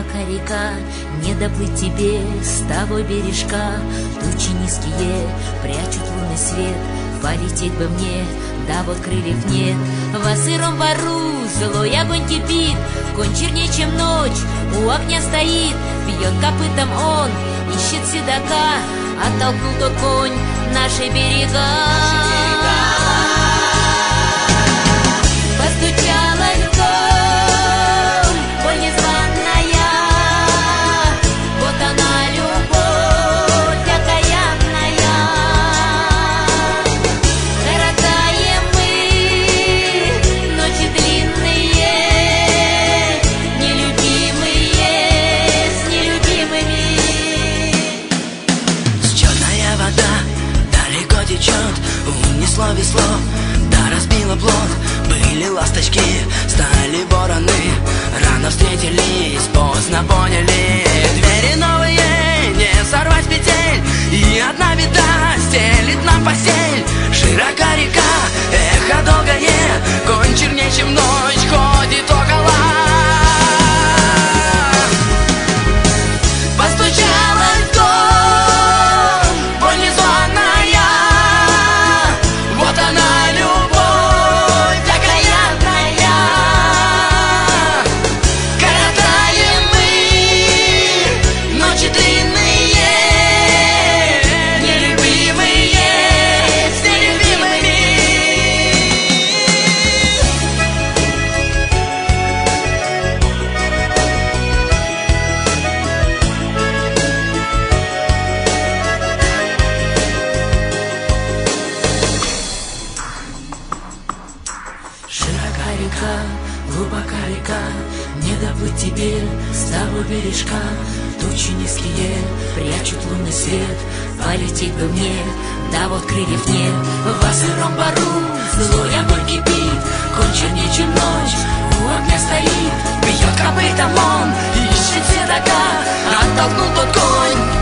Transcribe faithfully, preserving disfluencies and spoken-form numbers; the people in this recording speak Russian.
глубока река, не доплыть тебе с того бережка. Тучи низкие прячут лунный свет, полететь бы мне, да вот крыльев нет. Во сыром бару злой огонь кипит, конь черней, чем ночь, у огня стоит. Бьет копытом он, ищет седока, оттолкнул тот конь наши берега. Постучала льдом, боль незваная, вот она, любовь окаянная. Коротаем мы ночи длинные, нелюбимые с нелюбимыми. Черная вода далеко течет, унесло весло, да разбило плот. Были ласточки, стали вороны, рано встретились, поздно поняли. Двери новые не сорвать с петель, и одна беда стелит нам постель. Широка река, эхо долгое, конь черней, чем ночь, ходит около. Постучала льдом, боль незваная, вот она, любовь окаянная. Коротаем мы ночи длинные, нелюбимые с нелюбимыми. Широка река, глубока река, не доплыть тебе с того бережка. Тучи низкие прячут лунный свет, полететь бы мне, да вот крыльев нет. Во сыром бару злой огонь кипит, конь черней, чем ночь, у огня стоит. Бьет копытом он, ищет седока, оттолкнул тот конь